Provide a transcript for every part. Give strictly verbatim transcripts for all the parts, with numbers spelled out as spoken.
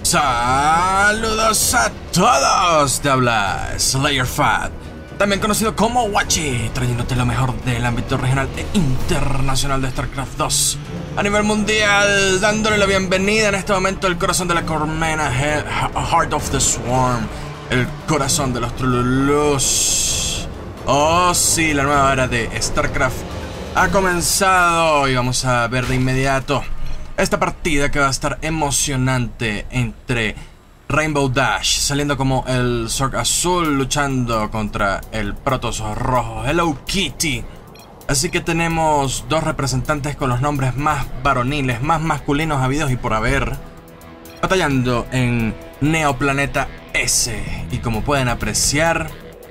Saludos a todos, te habla SlayerFat, también conocido como Wachi, trayéndote lo mejor del ámbito regional e internacional de StarCraft dos a nivel mundial, dándole la bienvenida en este momento al corazón de la colmena, Heart of the Swarm, el corazón de los Trululus. Oh sí, la nueva era de StarCraft ha comenzado y vamos a ver de inmediato esta partida que va a estar emocionante entre Rainbow Dash saliendo como el Zerg azul luchando contra el Protoss rojo, Hello Kitty. Así que tenemos dos representantes con los nombres más varoniles, más masculinos habidos y por haber, batallando en Neoplaneta S. Y como pueden apreciar,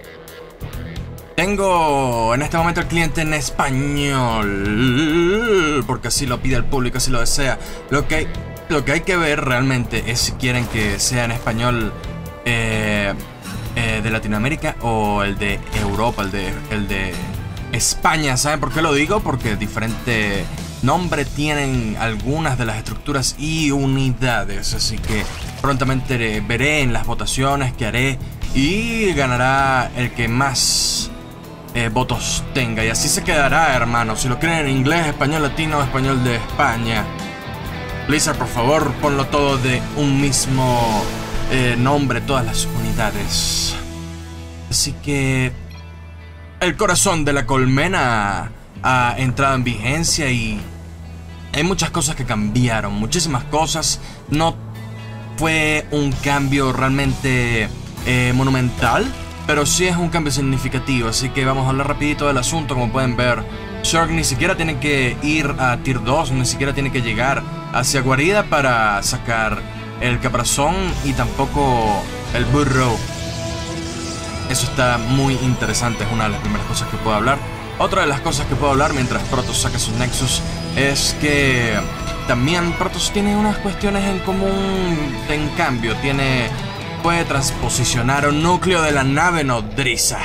tengo en este momento el cliente en español, porque así lo pide el público, así lo desea. Lo que hay, lo que hay que ver realmente es si quieren que sea en español eh, eh, de Latinoamérica o el de Europa, el de, el de España. ¿Saben por qué lo digo? Porque diferente nombre tienen algunas de las estructuras y unidades. Así que prontamente veré en las votaciones que haré y ganará el que más Eh, votos tenga, y así se quedará, hermano. Si lo quieren en inglés, español latino, español de España. Blizzard, por favor, ponlo todo de un mismo eh, nombre, todas las unidades. Así que el corazón de la colmena ha entrado en vigencia y hay muchas cosas que cambiaron, muchísimas cosas. No fue un cambio realmente eh, monumental, pero sí es un cambio significativo, así que vamos a hablar rapidito del asunto. Como pueden ver, Zerg ni siquiera tiene que ir a Tier dos, ni siquiera tiene que llegar hacia guarida para sacar el caparazón y tampoco el burro. Eso está muy interesante, es una de las primeras cosas que puedo hablar. Otra de las cosas que puedo hablar mientras Protoss saca sus Nexus es que también Protoss tiene unas cuestiones en común, en cambio, tiene... puede transposicionar un núcleo de la nave nodriza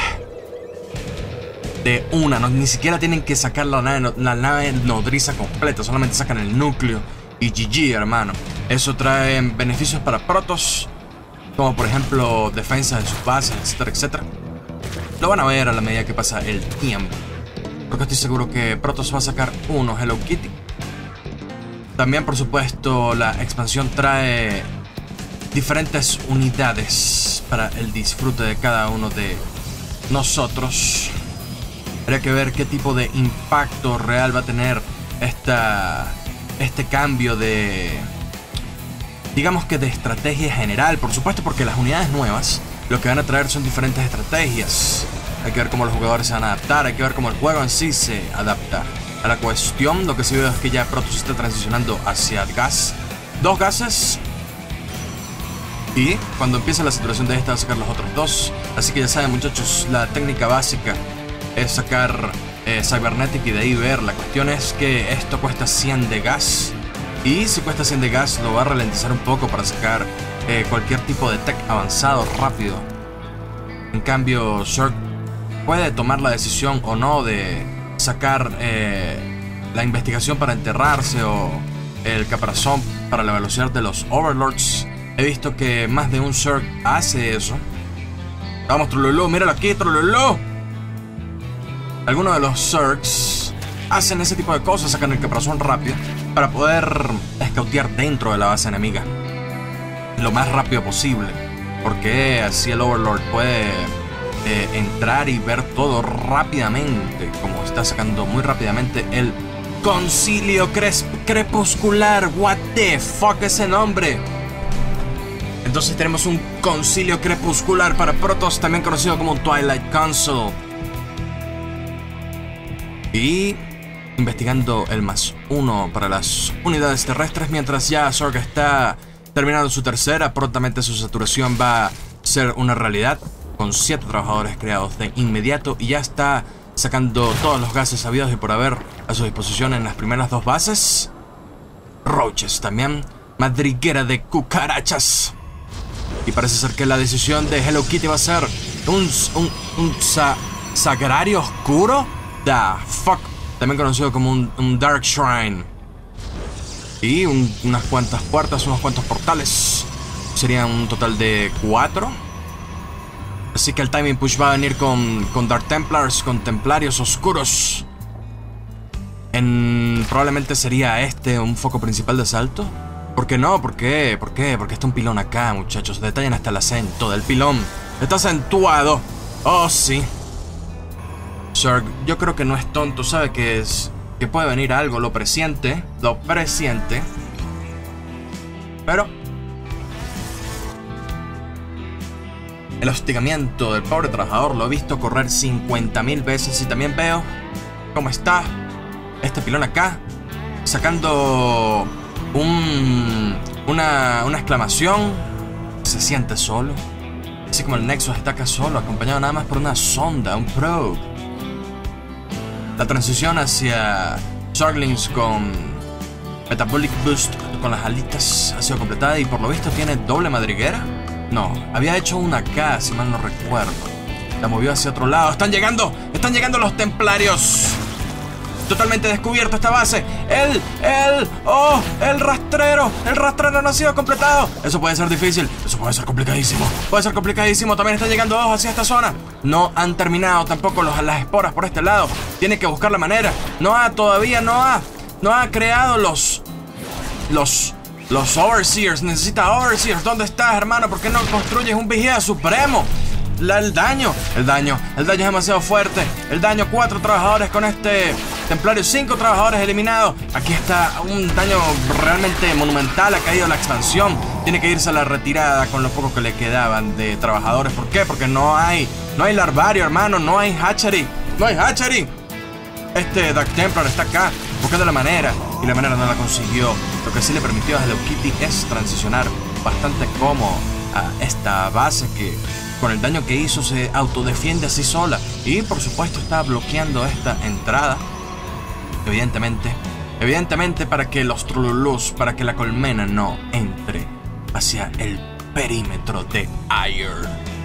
de una, no, ni siquiera tienen que sacar la nave, la nave nodriza completa, solamente sacan el núcleo y G G, hermano. Eso trae beneficios para Protoss, como por ejemplo defensa de sus bases, etcétera, etcétera. Lo van a ver a la medida que pasa el tiempo, porque estoy seguro que Protoss va a sacar uno Hello Kitty. También, por supuesto, la expansión trae diferentes unidades para el disfrute de cada uno de nosotros. Habría que ver qué tipo de impacto real va a tener esta, este cambio de, digamos que de estrategia general, por supuesto, porque las unidades nuevas lo que van a traer son diferentes estrategias. Hay que ver cómo los jugadores se van a adaptar, hay que ver cómo el juego en sí se adapta a la cuestión. Lo que sí veo es que ya Protoss está transicionando hacia el gas, dos gases, y cuando empiece la saturación de esta va a sacar los otros dos. Así que ya saben, muchachos, la técnica básica es sacar eh, Cybernetic y de ahí ver. La cuestión es que esto cuesta cien de gas, y si cuesta cien de gas lo va a ralentizar un poco para sacar eh, cualquier tipo de tech avanzado rápido. En cambio, Zerg puede tomar la decisión o no de sacar eh, la investigación para enterrarse o el caparazón para la velocidad de los Overlords. He visto que más de un Zerg hace eso. Vamos, Trululú, míralo aquí, Trululú. Algunos de los Zergs hacen ese tipo de cosas, sacan el caparazón rápido para poder escautear dentro de la base enemiga lo más rápido posible, porque así el Overlord puede eh, entrar y ver todo rápidamente, como está sacando muy rápidamente el Concilio Crepuscular. What the fuck ese nombre. Entonces tenemos un Concilio Crepuscular para Protoss, también conocido como Twilight Council. Y investigando el más uno para las unidades terrestres, mientras ya Zerg está terminando su tercera. Prontamente su saturación va a ser una realidad, con siete trabajadores creados de inmediato, y ya está sacando todos los gases habidos y por haber a su disposición en las primeras dos bases. Roaches también, madriguera de cucarachas. Y parece ser que la decisión de Hello Kitty va a ser un, un, un sa, sagrario oscuro. The fuck. También conocido como un, un Dark Shrine. Y un, unas cuantas puertas, unos cuantos portales. serían un total de cuatro. Así que el timing push va a venir con, con Dark Templars, con Templarios Oscuros. En, probablemente sería este un foco principal de asalto. ¿Por qué no? ¿Por qué? ¿Por qué? Porque está un pilón acá, muchachos. Detallan hasta el acento del pilón. Está acentuado. Oh, sí. Zerg, yo creo que no es tonto. Sabe que es... que puede venir algo. Lo presiente. Lo presiente. Pero... el hostigamiento del pobre trabajador lo he visto correr cincuenta mil veces. Y también veo cómo está este pilón acá, sacando un, una, una exclamación. Se siente solo, así como el Nexus está acá solo, acompañado nada más por una sonda, un probe. La transición hacia Zerglings con Metabolic Boost con las alitas ha sido completada y por lo visto tiene doble madriguera. No, había hecho una acá, si mal no recuerdo. La movió hacia otro lado. ¡Están llegando! ¡Están llegando los templarios! Totalmente descubierto esta base. ¡El! ¡El! ¡Oh! ¡El rastrero! ¡El rastrero no ha sido completado! Eso puede ser difícil. Eso puede ser complicadísimo. Puede ser complicadísimo. También están llegando dos hacia esta zona. No han terminado tampoco los, las esporas por este lado. Tienen que buscar la manera. No ha, todavía no ha. No ha creado los... Los... Los Overseers, necesita Overseers. ¿Dónde estás, hermano? ¿Por qué no construyes un vigía supremo? La, el daño, el daño, el daño es demasiado fuerte. El daño, cuatro trabajadores con este templario, cinco trabajadores eliminados. Aquí está un daño realmente monumental. Ha caído la expansión. Tiene que irse a la retirada con lo poco que le quedaban de trabajadores. ¿Por qué? Porque no hay, no hay larvario, hermano. No hay hatchery, no hay hatchery. Este Dark Templar está acá buscando la manera y la manera no la consiguió. Lo que sí le permitió a Hello Kitty es transicionar bastante cómodo a esta base que con el daño que hizo se autodefiende así sola. Y por supuesto está bloqueando esta entrada. Evidentemente, evidentemente para que los Trululus, para que la colmena no entre hacia el perímetro de Aiur.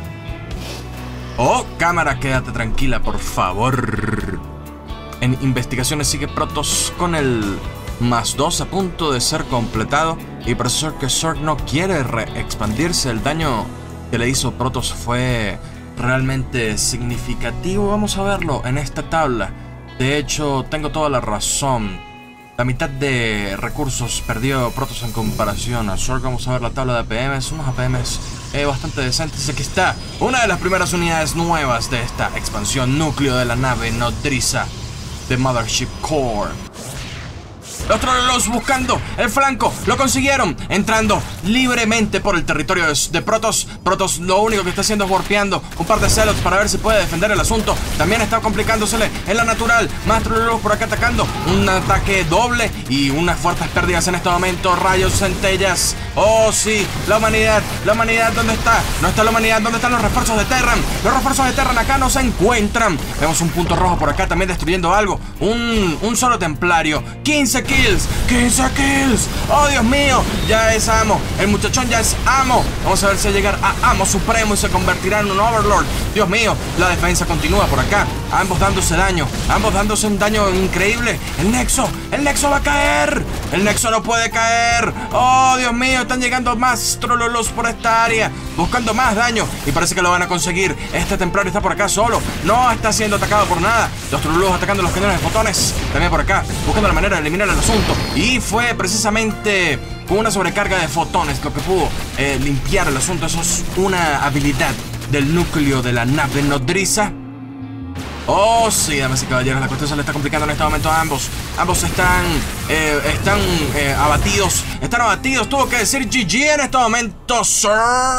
Oh, cámara, quédate tranquila, por favor. En investigaciones sigue Protoss con el más dos a punto de ser completado. Y parece ser que Zerg no quiere re-expandirse. El daño que le hizo Protoss fue realmente significativo. Vamos a verlo en esta tabla. De hecho, tengo toda la razón. La mitad de recursos perdió Protoss en comparación a Zerg. Vamos a ver la tabla de A P Ms. Unos A P Ms eh, bastante decentes. Aquí está una de las primeras unidades nuevas de esta expansión. Núcleo de la nave nodriza de Mothership Core. Los Trollolos buscando el flanco. Lo consiguieron. Entrando libremente por el territorio de, de Protoss. Protoss lo único que está haciendo es warpeando un par de Zealots para ver si puede defender el asunto. También está complicándosele en la natural. Más Trollolos por acá atacando. Un ataque doble y unas fuertes pérdidas en este momento. Rayos, centellas. Oh, sí. La humanidad. La humanidad, ¿dónde está? No está la humanidad. ¿Dónde están los refuerzos de Terran? Los refuerzos de Terran acá no se encuentran. Vemos un punto rojo por acá también destruyendo algo. Un, un solo templario. quince kills. quince kills. Oh, Dios mío. Ya es amo. El muchachón ya es amo. Vamos a ver si va a llegar a amo supremo y se convertirá en un overlord. Dios mío. La defensa continúa por acá. Ambos dándose daño. Ambos dándose un daño increíble. El nexo. El nexo va a caer. El nexo no puede caer. Oh, Dios mío. Están llegando más Trollolos por esta área. Buscando más daño. Y parece que lo van a conseguir. Este templario está por acá solo. No está siendo atacado por nada. Los Trollolos atacando los cañones de fotones. También por acá. Buscando la manera de eliminar el asunto. Y fue precisamente con una sobrecarga de fotones lo que pudo eh, limpiar el asunto. Eso es una habilidad del núcleo de la nave nodriza. Oh, sí, damas y caballeros, la cuestión se le está complicando en este momento a ambos. Ambos están, eh, están eh, abatidos. Están abatidos, tuvo que decir G G en este momento, Zerg.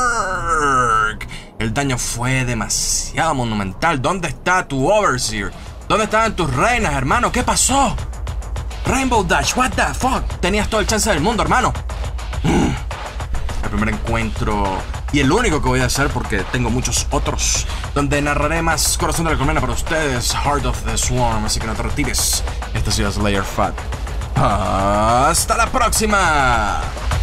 El daño fue demasiado monumental. ¿Dónde está tu Overseer? ¿Dónde estaban tus reinas, hermano? ¿Qué pasó? Rainbow Dash, what the fuck? Tenías todo el chance del mundo, hermano. El primer encuentro y el único que voy a hacer, porque tengo muchos otros, donde narraré más Corazón de la Colmena para ustedes, Heart of the Swarm, así que no te retires. Esto ha sido Slayer Fat. ¡Hasta la próxima!